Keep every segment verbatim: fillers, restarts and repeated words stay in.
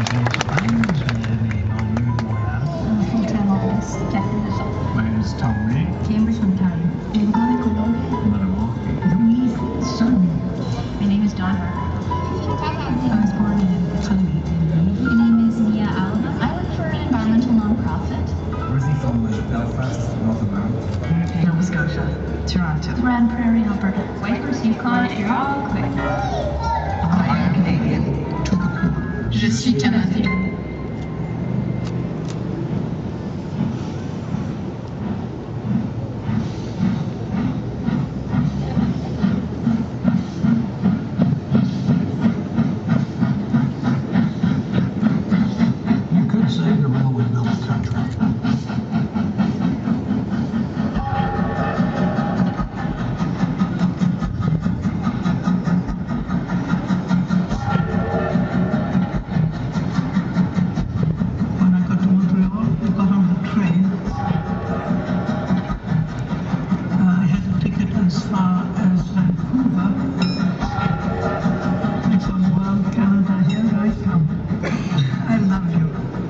Full-time office, Café de Jean. My name is Tom Reed. Cambridge, Ontario. Illinois, Colombia. Milwaukee. Louise, Sutton. My name is Dawn Harper. I was born in Italy. My name is Mia Alba. I work for an environmental nonprofit. Where's he from? Like Belfast, North America? Nova Scotia. Toronto. Grand Prairie, Alberta. Whitehorse, Yukon, et all quick. I am Canadian. To the core. Je suis Canadien. You could say the railway built the country. When I got to Montreal, I got on the train. Uh, I had a ticket as far as Vancouver. I thought, well, Canada, here I come. I love you.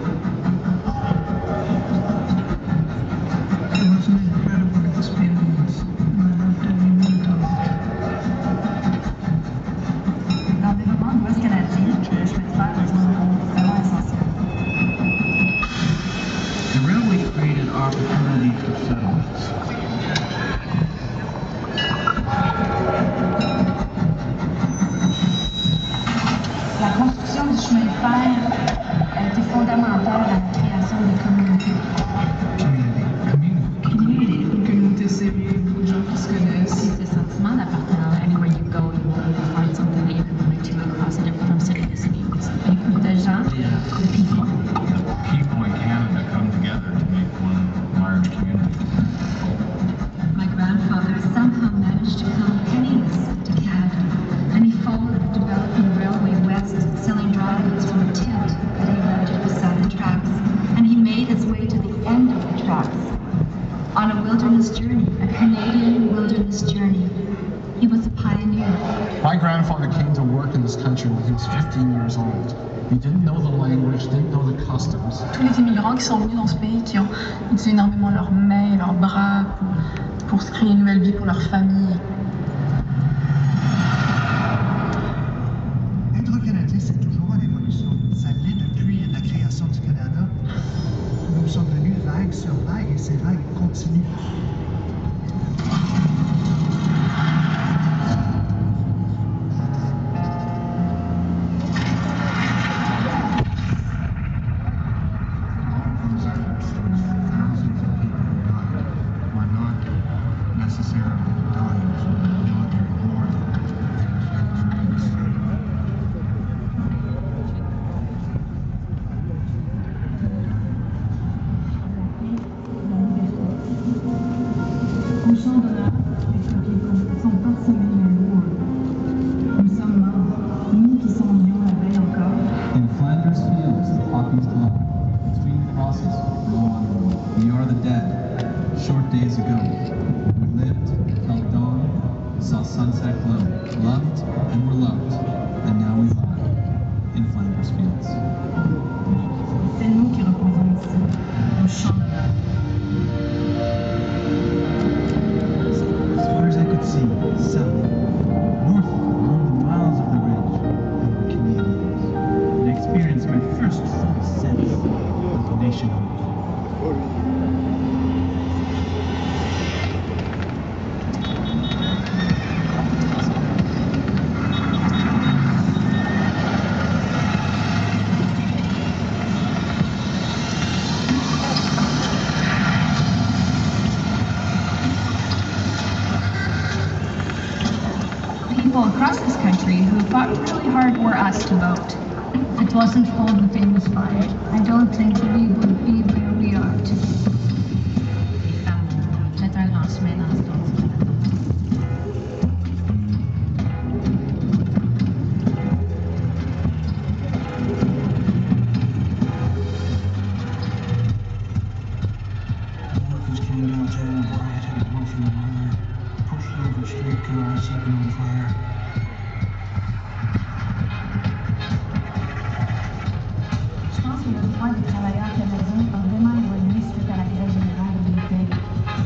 It was an incredible experience, and I loved every minute of it. L'environnement de l'Ouest canadien que je vais faire est vraiment essentiel. The railway created opportunity for settlements. La construction du chemin de fer a été fondamentale à la création des communautés. Community. Community. Une communauté serrée, beaucoup de gens qui se connaissent. C'est ce sentiment d'appartenance. Anywhere you go, you will find something that you can relate to across the different from city to city. Beaucoup de gens, de people. People in Canada come together to make one large community. My grandfather somehow managed to come penniless to Canada, and he followed the developing railway west, selling dry goods from a tent that he rented beside the tracks, and he made his way to the end of the tracks on a wilderness journey, a Canadian wilderness journey. He was a pioneer. My grandfather came to work in this country when he was fifteen years old. He didn't know the language, didn't know the customs. Tous les immigrants qui sont venus dans ce pays, qui ont utilisé énormément leurs mains et leurs bras pour, pour se créer une nouvelle vie pour leur famille. Être Canadien, c'est toujours en évolution. Ça l'est depuis la création du Canada. Nous sommes venus vague sur vague et ces vagues continuent. Those efforts, those thousands of people who died, were not necessarily dying for military glory. Au champ d'honneur, les coquilles sont parsemés de lourds. Nous sommes morts, nous qui sondions la veille encore. In Flanders fields the poppies glow. Between crosses, go on. We are the dead. Short days ago, we lived, felt dawn, saw sunset glow, loved and were loved, and now we lie in Flanders fields. C'est nous qui reposons ici, au champ d'honneur. As far as I could see, south, north, along the miles of the ridge, we were Canadians, and I experienced my first full sense of nationhood. People across this country who fought really hard for us to vote. If it wasn't for the famous fire, I don't think we would be where we are today. Les femmes ont fait un grand chemin dans ce continent. Workers came downtown and rioted at Wilson and Miller, pushed over streetcars, set them on fire. Je pense que le droit des travailleurs canadiens a vraiment évolué suite à la grève générale de Winnipeg.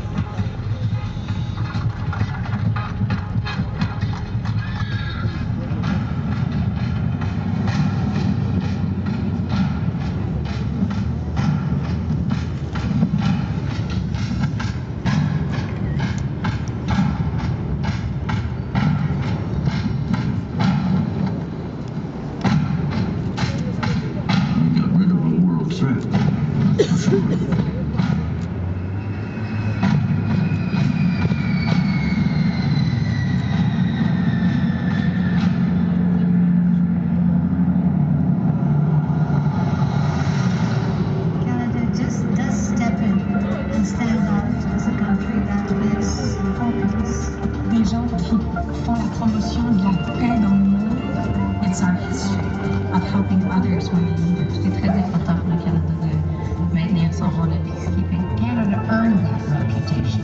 Des gens qui font la promotion de la paix dans le monde. It's our history of helping others when they need it. C'est très important pour le Canada de maintenir son rôle de peacekeeping. Canada earned that reputation.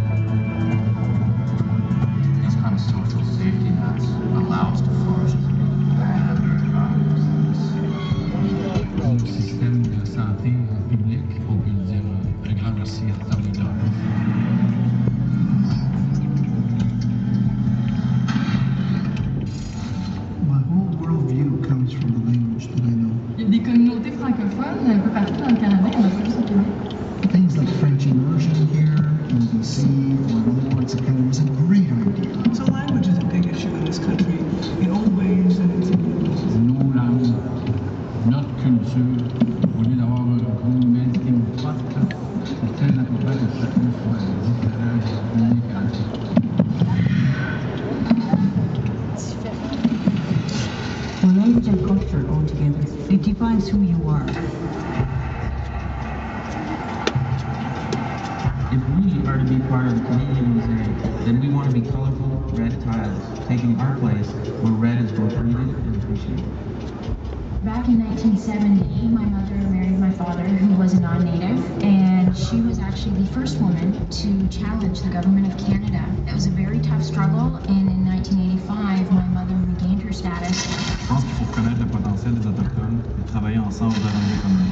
These kind of social safety nets allow us to flourish as a Le système de santé publique, on peut le dire, un grand merci à Tarleton. My whole worldview comes from the language that I know. Il y a des communautés francophones un peu partout dans le Canada, il y en a pas juste au Québec. Things like French immersion here in B C or Lawrence Academy was a great idea. So language is a big issue in this country, in old ways and in new ways. Nos langues, notre culture, au lieu d'avoir un gros melting pot, c'est très important que chacun soit différent et unique à lui. Well, language and culture go together. It defines who you are. If we are to be part of the Canadian mosaic, then we want to be colorful red tiles, taking our place where red is both needed and appreciated. Back in nineteen seventy, my mother married my father, who was a non-native, and she was actually the first woman to challenge the government of Canada. It was a very tough struggle, and in nineteen eighty-five, my mother regained her status. Je pense qu'il faut reconnaître le potentiel des Autochtones et travailler ensemble vers un mieux commun.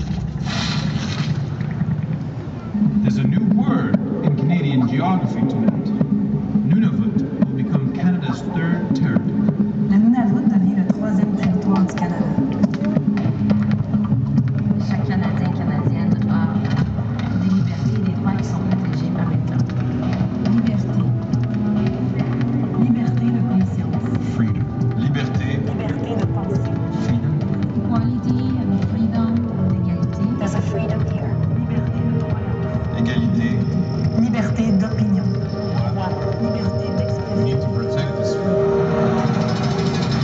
There's a new word in Canadian geography tonight. Nunavut will become Canada's third territory. Le Nunavut devient le troisième territoire du Canada. Chaque Canadien et Canadienne a des libertés et des droits qui sont protégés par l'État. Liberté. Liberté de conscience. Freedom. Liberté. Liberté de penser. Freedom. Equality and freedom, l'égalité. There's a freedom here. Liberté de croyance. Égalité. Liberté d'opinion. Liberté We d'expression. need to protect this freedom.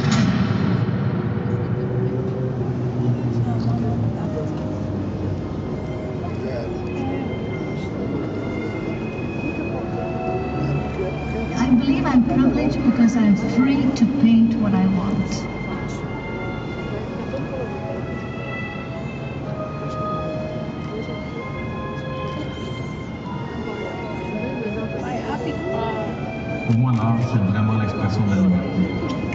I believe I'm privileged because I'm free to paint what I want. Pour moi, l'art, c'est vraiment l'expression de la liberté.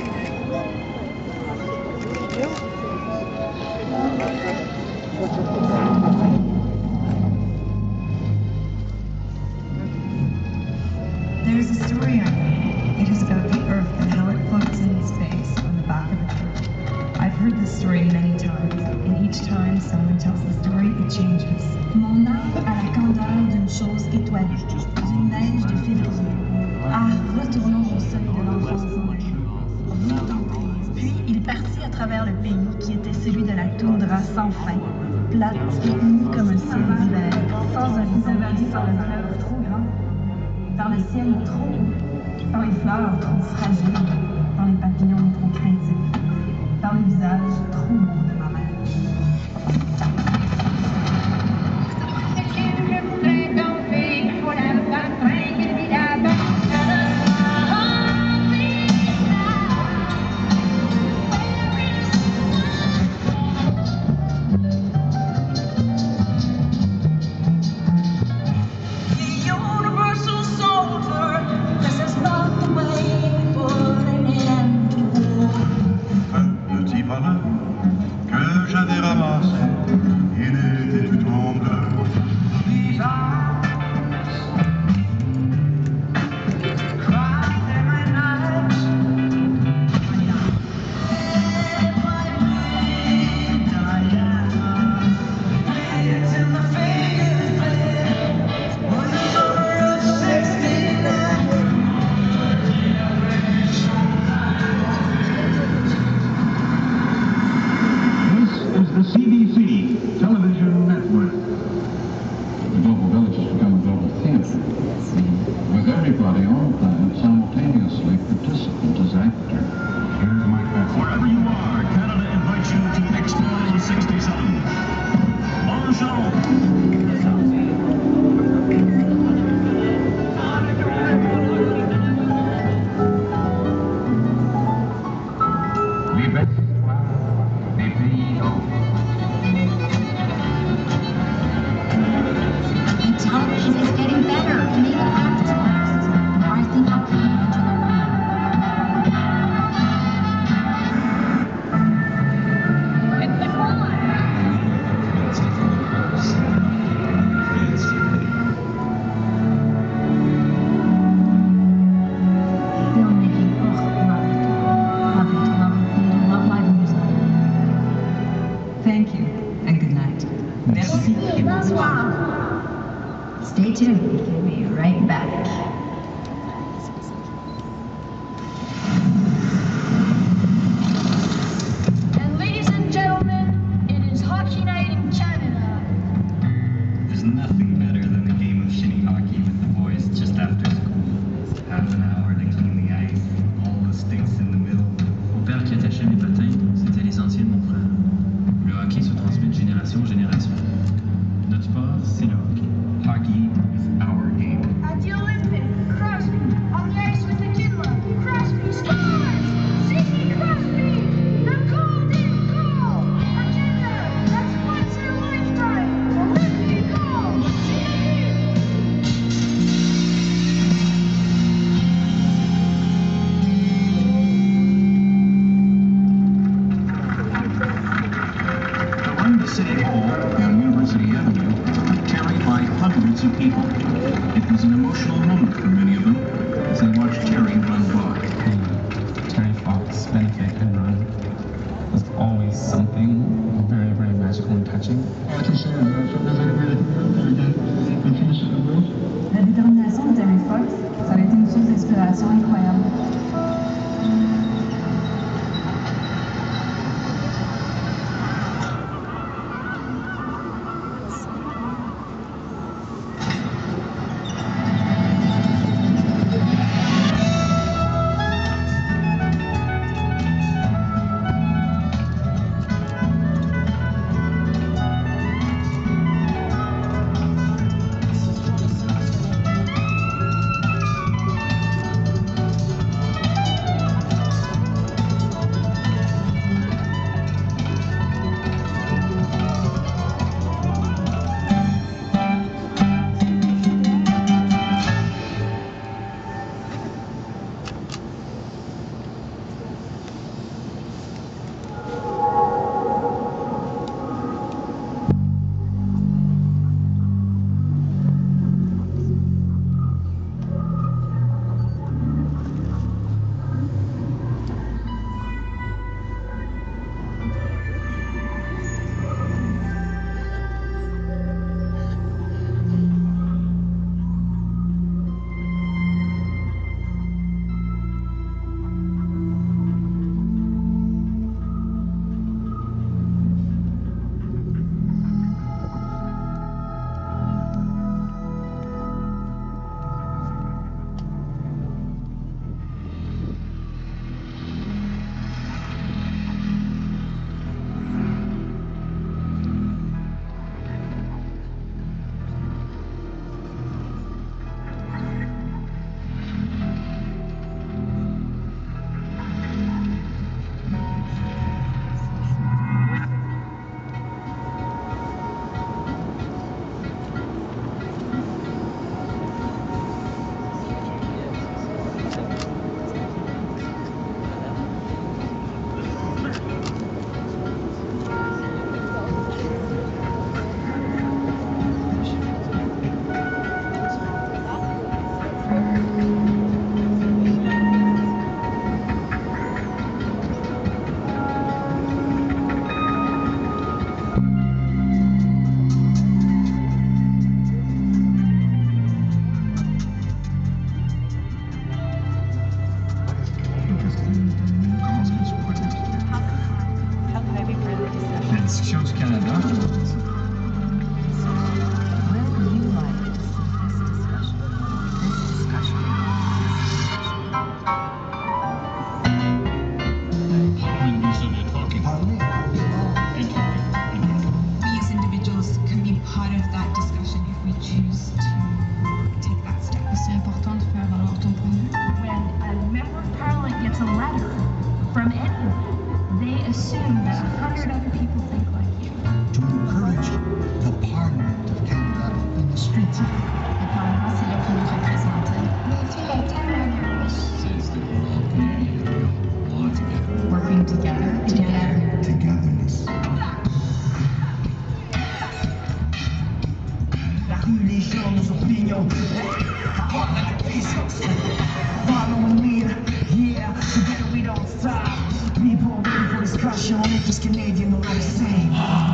There is a story I know. It is about the Earth and how it floats in space on the back of a truck. I've heard this story many times, and each time someone tells the story, it changes. Mon âme a la candeur d'une chose étoilée, d'une neige de février. Ah, retournons au seuil de l'enfance moderne. Puis il partit à travers le pays qui était celui de la toundra sans fin, plate et unie comme un ciel d'hiver, sans horizon, par le fleuve trop grand, par le ciel trop haut, par les fleurs trop fragiles, par les papillons trop craintifs, par le visage trop beau de ma mère. Petit bonheur. Thank you, and good night. Merci et bonsoir. Stay tuned. We'll be right back. And ladies and gentlemen, it is hockey night in Canada. There's nothing better than a game of shinny hockey with the boys just after school. Half an hour to clean the ice, all the sticks in the middle. Mon père qui attachait mes patins, c'était l'essentiel de mon frère. Le hockey se transmet de génération en génération. Notre sport, c'est le hockey. Hockey is our game. At the Olympics, Crosby on the ice with the Kidla. Crosby scores! Sidney Crosby! The golden goal! For Canada! That's once in a lifetime! Olympic goal! Sidney! Around the City Hall on University Avenue, carried by hundreds of people. It was an emotional moment for many of them as they watched Terry run by. The Terry Fox benefit and run was always something very, very magical and touching. La détermination de Terry Fox, ça a été une source d'inspiration incroyable. Canadian, the right same.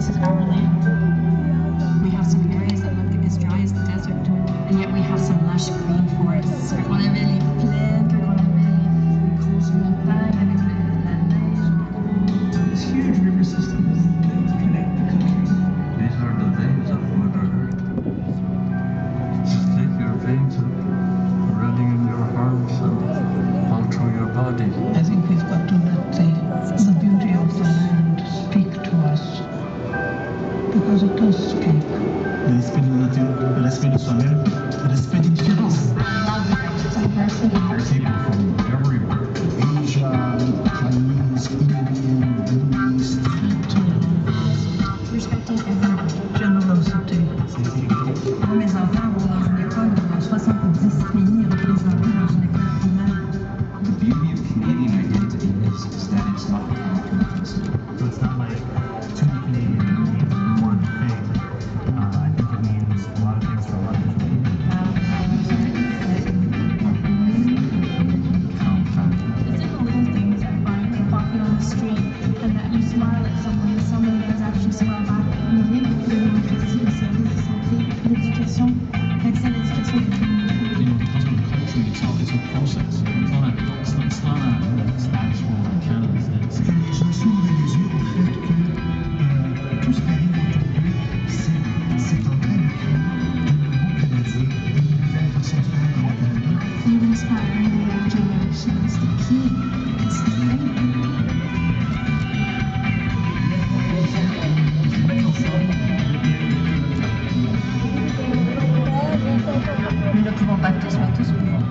forests in our land. We have some areas that look as dry as the desert, and yet we have some lush green forests. Fait qu'on avait les plaines, fait qu'on avait les grosses montagnes avec le- la neige. These huge river systems that connect the country. These are the veins of Mother Earth. Just take your veins running in your arms and all through your body. I think we've got to let the, the beauty of the land speak to us. Because it does speak. Le respect de la nature, le respect de soi-même, le respect des différences. People from everywhere. Asia, Chinese, Indian, Buddhist. Respecting everybody. Generosity. Moi, mes enfants vont dans une école dans soixante-dix pays représentés dans une école primaire. The beauty of Canadian identity is, is that it's not compromised. So it's not like to be Canadian means one thing. Uh, I think it means a lot of things for a lot of people. The simple things I find like walking on the street and that you smile at someone and someone does actually smile back. Mais rien que de l'empathie, le service de santé, l'éducation, l'accès à l'éducation de tout le monde. You know, because of the country, it's a, it's a process. It's not a, it's not, it's not a status quo like Canada. It's, Que les gens s'ouvrent les yeux au fait que euh, tout ce qui arrive autour d'eux, c'est c'est en train de créer de nouveaux Canadiens, une nouvelle façon de faire au Canada. Even inspiring the young generation is the key. It's the thing. Nous ne pouvons pas tous, mais tous pouvons.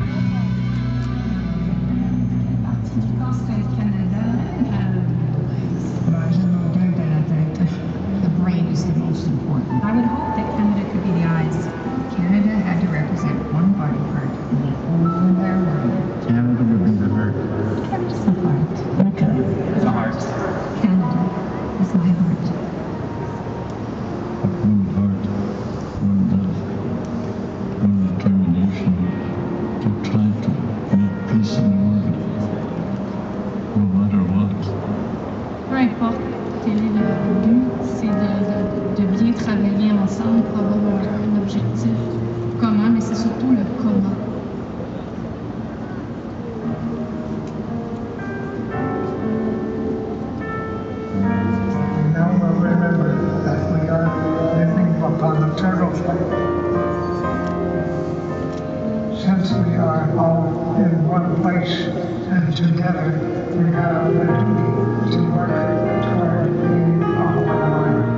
Partie du Conseil Canada, euh, Ben, je m'en viens de la tête. The brain is the most important. I would hope that Canada could be the eyes. Canada had to represent one body part in the whole entire world. Canada would be the heart. Canada's the heart. Okay. The heart. Canada is my heart. One heart, one love, one determination to try to make peace in the world, no matter what. Peu importe quel est le but, c'est de, de, de bien travailler ensemble pour avoir un, un objectif commun, mais c'est surtout le comment. Now we'll remember that we are living upon a turtle shell. Since we are all in one place and together, we have a duty to work toward being on one mind.